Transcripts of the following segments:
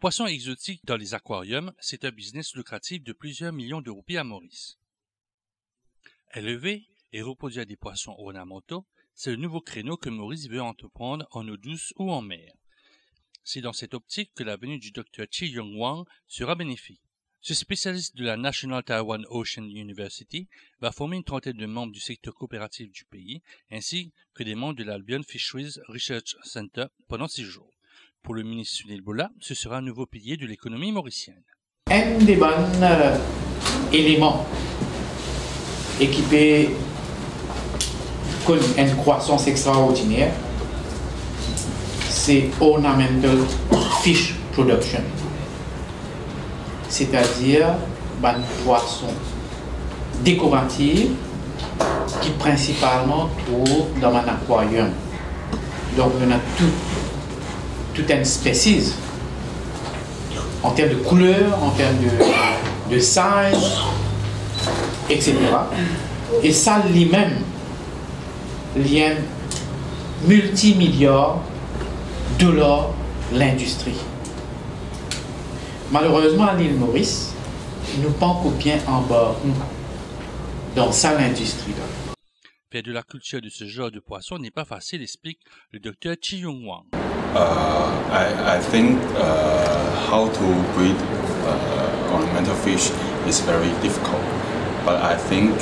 poissons exotiques dans les aquariums, c'est un business lucratif de plusieurs millions de roupies à Maurice. Élever et reproduire des poissons ornementaux, c'est le nouveau créneau que Maurice veut entreprendre en eau douce ou en mer. C'est dans cette optique que la venue du Dr Chi-Yung Wang sera bénéfique. Ce spécialiste de la National Taiwan Ocean University va former une trentaine de membres du secteur coopératif du pays, ainsi que des membres de l'Albion Fisheries Research Center pendant 6 jours. Pour le ministre Sunil Bola, ce sera un nouveau pilier de l'économie mauricienne. Un des bons éléments équipés d'une croissance extraordinaire, c'est ornamental fish production, c'est-à-dire des poissons décoratifs qui principalement trouvent dans un aquarium. Donc on a toute une espèce en termes de couleur, en termes de size, etc. Et ça lui-même, il y a multimilliards de dollars l'industrie. Malheureusement, à l'île Maurice, nous ne pas bien en bas dans ça l'industrie. Faire de la culture de ce genre de poisson n'est pas facile, explique le Dr Chi-Yung Wang. I think how to breed ornamental fish is very difficult, but I think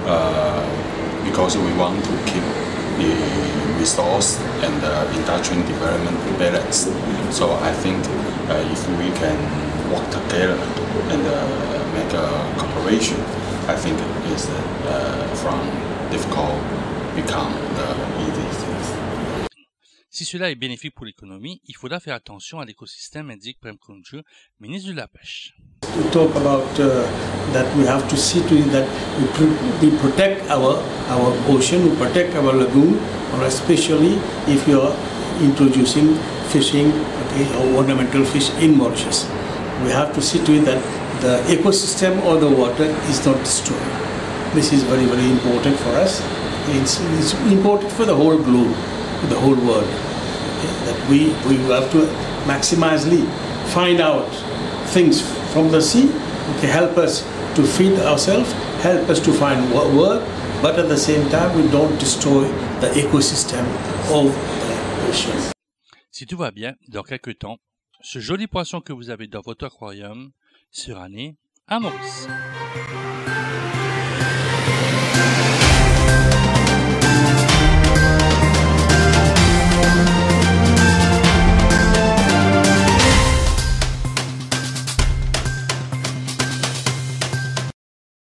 because we want to keep the resource and the industrial development balanced, so I think if we can work together and make a cooperation, I think it's from difficult become the easy things. Si cela est bénéfique pour l'économie, il faudra faire attention à l'écosystème, indique Prem Kunju, ministre de la Pêche. We talk about that we have to see to it that we protect our ocean, we protect our lagoon, or especially if you are introducing fishing, okay, or ornamental fish in Mauritius. We have to see to it that the ecosystem or the water is not destroyed. This is very, very important for us. It's important for the whole globe, for the whole world. Okay, that we have to maximally find out things from the sea, okay, help us to feed ourselves, help us to find work, but at the same time we don't destroy the ecosystem of the ocean. Si tout va bien, dans quelques temps, ce joli poisson que vous avez dans votre aquarium sera né à Maurice.